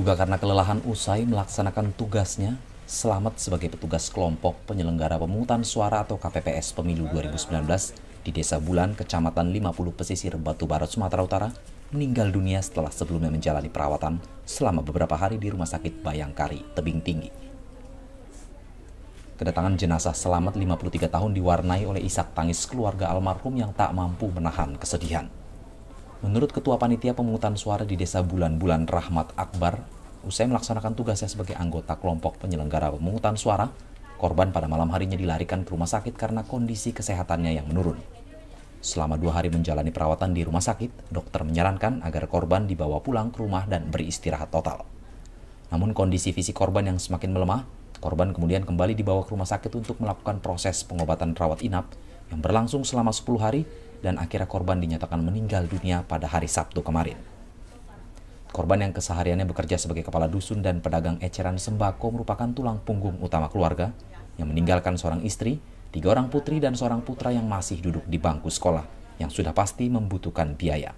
Diduga karena kelelahan usai melaksanakan tugasnya, Slamet sebagai petugas kelompok penyelenggara pemungutan suara atau KPPS Pemilu 2019 di Desa Bulan, Kecamatan 50 Pesisir Batu Barat, Sumatera Utara, meninggal dunia setelah sebelumnya menjalani perawatan selama beberapa hari di Rumah Sakit Bayangkari, Tebing Tinggi. Kedatangan jenazah Slamet 53 tahun diwarnai oleh isak tangis keluarga almarhum yang tak mampu menahan kesedihan. Menurut Ketua Panitia Pemungutan Suara di Desa Bulan Rahmat Akbar, usai melaksanakan tugasnya sebagai anggota kelompok penyelenggara pemungutan suara, korban pada malam harinya dilarikan ke rumah sakit karena kondisi kesehatannya yang menurun. Selama 2 hari menjalani perawatan di rumah sakit, dokter menyarankan agar korban dibawa pulang ke rumah dan beristirahat total. Namun kondisi fisik korban yang semakin melemah, korban kemudian kembali dibawa ke rumah sakit untuk melakukan proses pengobatan rawat inap yang berlangsung selama 10 hari dan akhirnya korban dinyatakan meninggal dunia pada hari Sabtu kemarin. Korban yang kesehariannya bekerja sebagai kepala dusun dan pedagang eceran sembako merupakan tulang punggung utama keluarga yang meninggalkan seorang istri, 3 orang putri dan seorang putra yang masih duduk di bangku sekolah yang sudah pasti membutuhkan biaya.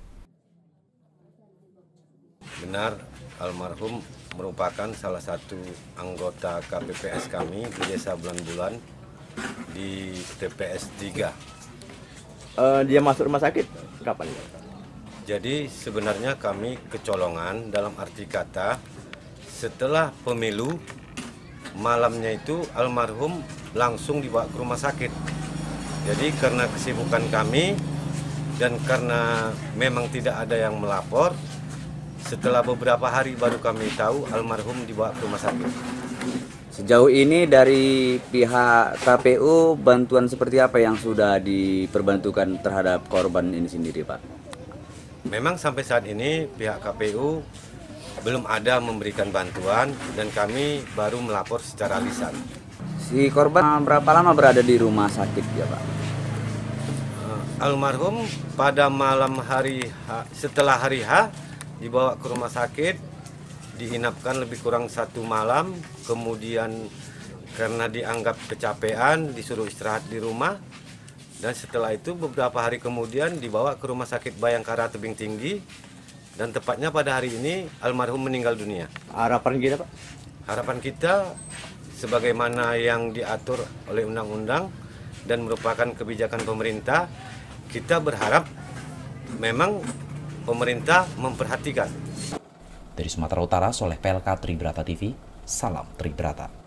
Benar, almarhum merupakan salah satu anggota KPPS kami di Desa Bulan di TPS 3. Dia masuk rumah sakit kapan? Jadi sebenarnya kami kecolongan dalam arti kata setelah pemilu malamnya itu almarhum langsung dibawa ke rumah sakit. Jadi karena kesibukan kami dan karena memang tidak ada yang melapor, setelah beberapa hari baru kami tahu almarhum dibawa ke rumah sakit. Sejauh ini dari pihak KPU bantuan seperti apa yang sudah diperbantukan terhadap korban ini sendiri, Pak? Memang sampai saat ini pihak KPU belum ada memberikan bantuan dan kami baru melapor secara lisan. Si korban berapa lama berada di rumah sakit ya, Pak? Almarhum pada malam hari setelah hari H dibawa ke rumah sakit, diinapkan lebih kurang 1 malam, kemudian karena dianggap kecapean disuruh istirahat di rumah. Dan setelah itu beberapa hari kemudian dibawa ke Rumah Sakit Bayangkari Tebing Tinggi dan tepatnya pada hari ini almarhum meninggal dunia. Harapan kita, Pak? Harapan kita sebagaimana yang diatur oleh undang-undang dan merupakan kebijakan pemerintah, kita berharap memang pemerintah memperhatikan. Dari Sumatera Utara, Soleh PLK Tribrata TV, salam Tribrata.